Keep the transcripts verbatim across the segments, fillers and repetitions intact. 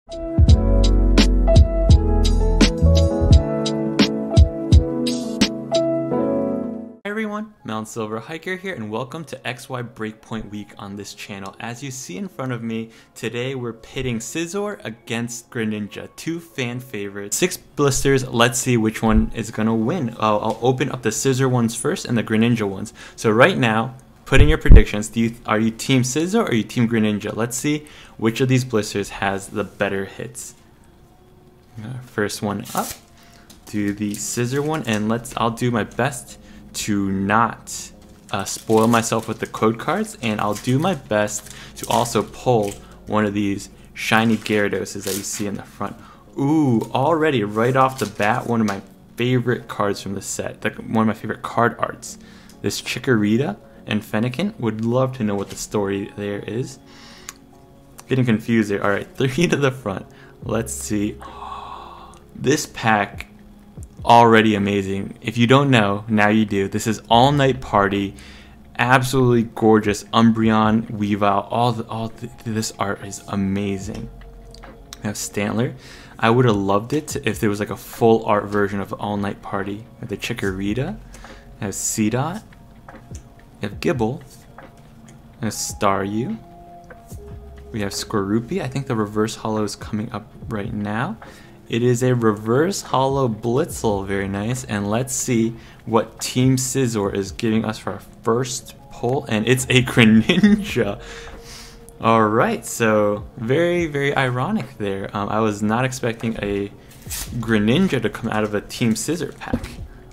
Hi everyone, Mount Silver Hiker here, and welcome to X Y Breakpoint Week on this channel. As you see in front of me, today we're pitting Scizor against Greninja, two fan favorites. Six blisters, let's see which one is gonna win. Uh, I'll open up the Scizor ones first and the Greninja ones. So right now, put in your predictions. Do you, are you Team Scizor or are you Team Greninja? Let's see which of these blisters has the better hits. Uh, first one up, do the Scizor one, and let's. I'll do my best to not uh, spoil myself with the code cards, and I'll do my best to also pull one of these shiny Gyarados that you see in the front. Ooh, already right off the bat, one of my favorite cards from the set, the, one of my favorite card arts. This Chikorita and Fennekin. Would love to know what the story there is. Getting confused there. Alright, three to the front. Let's see. This pack, already amazing. If you don't know, now you do. This is All Night Party, absolutely gorgeous. Umbreon, Weavile, all the, all the, this art is amazing. We have Stantler. I would have loved it if there was like a full art version of All Night Party. We have the Chikorita. We have C-Dot. We have Gible. We have Staryu. We have Skorupi. I think the reverse holo is coming up right now. It is a reverse holo Blitzel, very nice. And let's see what Team Scizor is giving us for our first pull, and it's a Greninja. Alright, so very, very ironic there. Um, I was not expecting a Greninja to come out of a Team Scizor pack.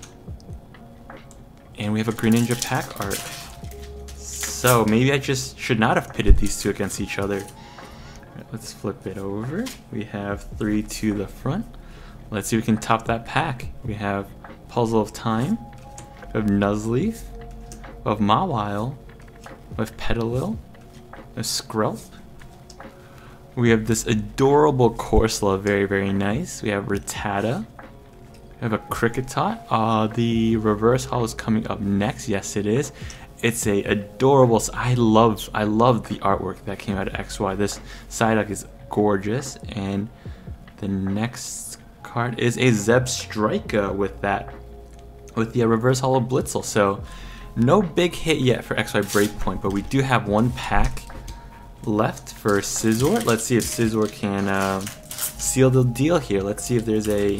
And we have a Greninja pack art. So maybe I just should not have pitted these two against each other. Let's flip it over. We have three to the front. Let's see if we can top that pack. We have Puzzle of Time. We have Nuzleaf. We have Mawile. We have Petilil. We have Skrelp. We have this adorable Corsola, very, very nice. We have Rattata. We have a Kricketot. Uh, the reverse holo is coming up next. Yes, it is. It's a adorable. I love, I love the artwork that came out of X Y. This Psyduck is gorgeous, and the next card is a Zebstrika with that, with the reverse holo Blitzel. So, no big hit yet for X Y Breakpoint, but we do have one pack left for Scizor. Let's see if Scizor can uh, seal the deal here. Let's see if there's a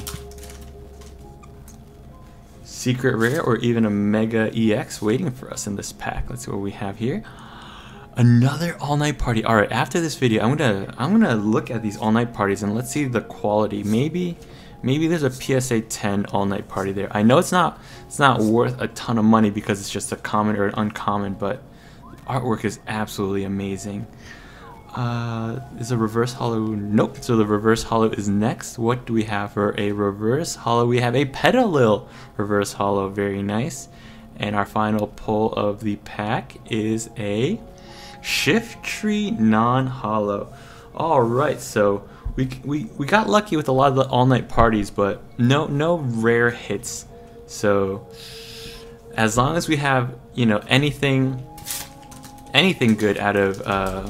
secret rare or even a Mega E X waiting for us in this pack. Let's see what we have here. Another All Night Party. All right, after this video, I'm gonna I'm gonna look at these All Night Parties and let's see the quality. Maybe maybe there's a P S A ten All Night Party there. I know it's not it's not worth a ton of money because it's just a common or an uncommon, but the artwork is absolutely amazing. Uh, is a reverse holo? Nope. So the reverse holo is next. What do we have for a reverse holo? We have a Petilil reverse holo. Very nice. And our final pull of the pack is a Shiftry non-holo. All right. So we we we got lucky with a lot of the all night parties, but no no rare hits. So as long as we have you know anything anything good out of uh.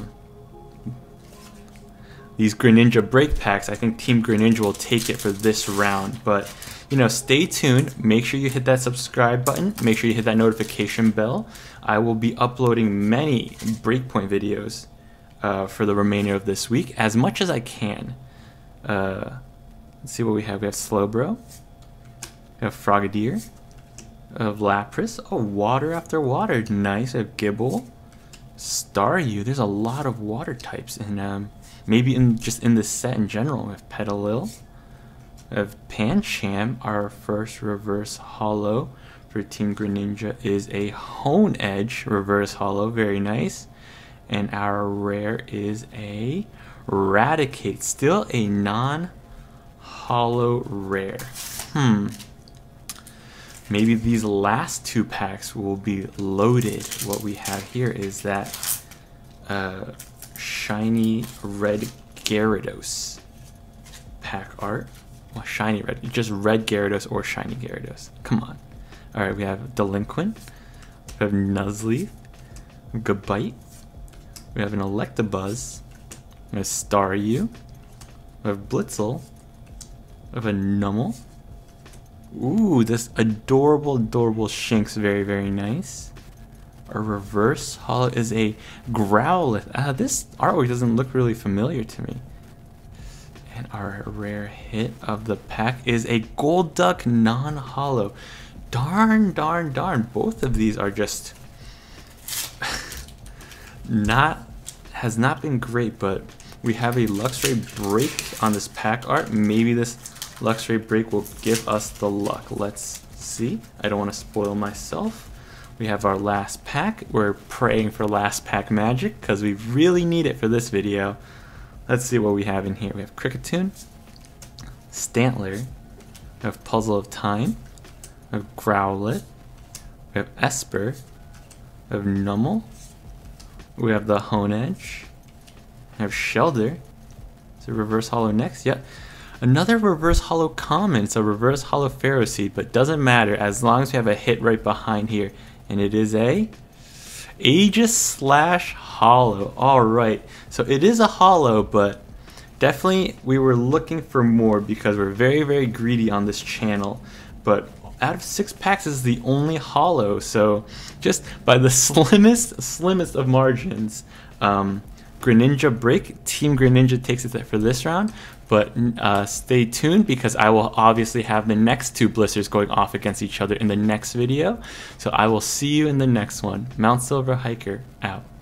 these Greninja break packs, I think Team Greninja will take it for this round. But, you know, stay tuned. Make sure you hit that subscribe button. Make sure you hit that notification bell. I will be uploading many Breakpoint videos uh, for the remainder of this week, as much as I can. Uh, let's see what we have. We have Slowbro. We have Frogadier. We have Lapras. Oh, water after water. Nice. We have Gible. Staryu. There's a lot of water types in um, maybe in just in this set in general. We have Petilil. We have Pancham. Our first reverse holo for Team Greninja is a Honedge reverse holo. Very nice. And our rare is a Raticate. Still a non-holo rare. Hmm. Maybe these last two packs will be loaded. What we have here is that uh, shiny red Gyarados pack art. Well, shiny red, just red Gyarados or shiny Gyarados. Come on. All right, we have Delinquent. We have Nuzleaf. We have Gabite. We have an Electabuzz. We have Staryu. We We have Blitzel. We have a Numel. Ooh, this adorable, adorable Shinx. Very, very nice. Our reverse holo is a Growlithe. Ah, this artwork doesn't look really familiar to me. And our rare hit of the pack is a Golduck non-holo. Darn, darn, darn. Both of these are just not, has not been great, but we have a Luxray break on this pack art. Maybe this Luxray break will give us the luck. Let's see. I don't want to spoil myself. We have our last pack. We're praying for last pack magic because we really need it for this video. Let's see what we have in here. We have Kricketune, Stantler, we have Puzzle of Time, we have Growlithe, we have Esper, we have Numel, we have the Honedge, we have Shelder. It's a reverse holo next. Yep. Another reverse holo common. It's a reverse holo Ferroseed, but doesn't matter as long as we have a hit right behind here. And it is a Aegis slash holo. Alright, so it is a holo, but definitely we were looking for more because we're very, very greedy on this channel. But out of six packs, this is the only holo, so just by the slimmest, slimmest of margins, um, Greninja break. Team Greninja takes it for this round, but uh, stay tuned because I will obviously have the next two blisters going off against each other in the next video. So I will see you in the next one. Mount Silver Hiker out.